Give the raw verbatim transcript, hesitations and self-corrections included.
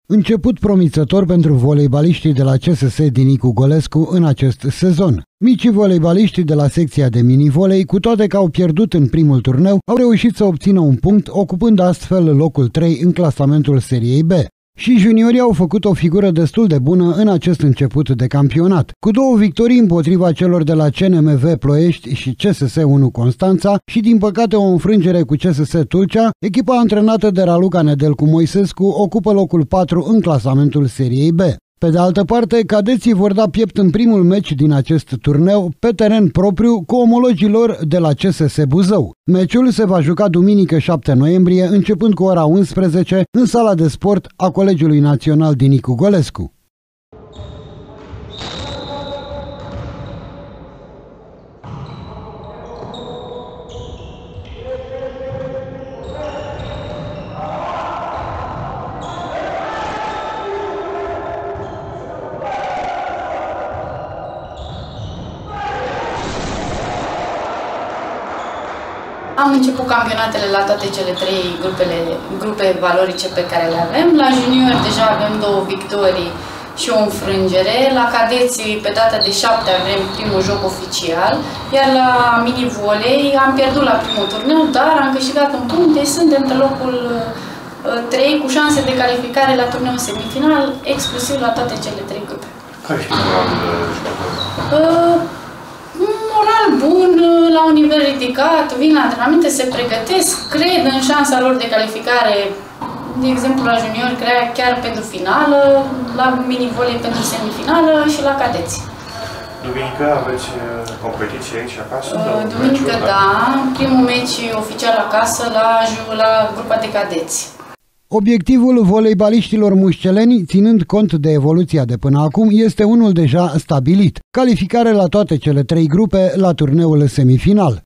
Început promițător pentru voleibaliștii de la C S S din Nicu Golescu în acest sezon. Micii voleibaliști de la secția de mini-volei, cu toate că au pierdut în primul turneu, au reușit să obțină un punct, ocupând astfel locul trei în clasamentul seriei B. Și juniorii au făcut o figură destul de bună în acest început de campionat, cu două victorii împotriva celor de la C N M V Ploiești și C S S unu Constanța și din păcate o înfrângere cu C S S Tulcea. Echipa antrenată de Raluca Nedelcu Moisescu ocupă locul patru în clasamentul seriei B. Pe de altă parte, cadeții vor da piept în primul meci din acest turneu pe teren propriu cu omologii lor de la C S S Buzău. Meciul se va juca duminică șapte noiembrie, începând cu ora unsprezece, în sala de sport a Colegiului Național din Nicu Golescu. Am început campionatele la toate cele trei grupele, grupe valorice pe care le avem. La junior deja avem două victorii și o înfrângere. La cadeți pe data de șapte avem primul joc oficial. Iar la mini-volei am pierdut la primul turneu, dar am câștigat un punct, deci suntem pe locul trei cu șanse de calificare la turneul semifinal, exclusiv la toate cele trei grupe. Care este moralul jucătorilor? Moral bun, la un nivel ridicat, vin la antrenamente, se pregătesc, cred în șansa lor de calificare, de exemplu la junior, cred chiar pentru finală, la mini-volei pentru semifinală și la cadeți. Duminică aveți competiție aici acasă? Duminică, da, primul meci oficial acasă la, la grupa de cadeți. Obiectivul voleibaliștilor mușceleni, ținând cont de evoluția de până acum, este unul deja stabilit: calificare la toate cele trei grupe la turneul semifinal.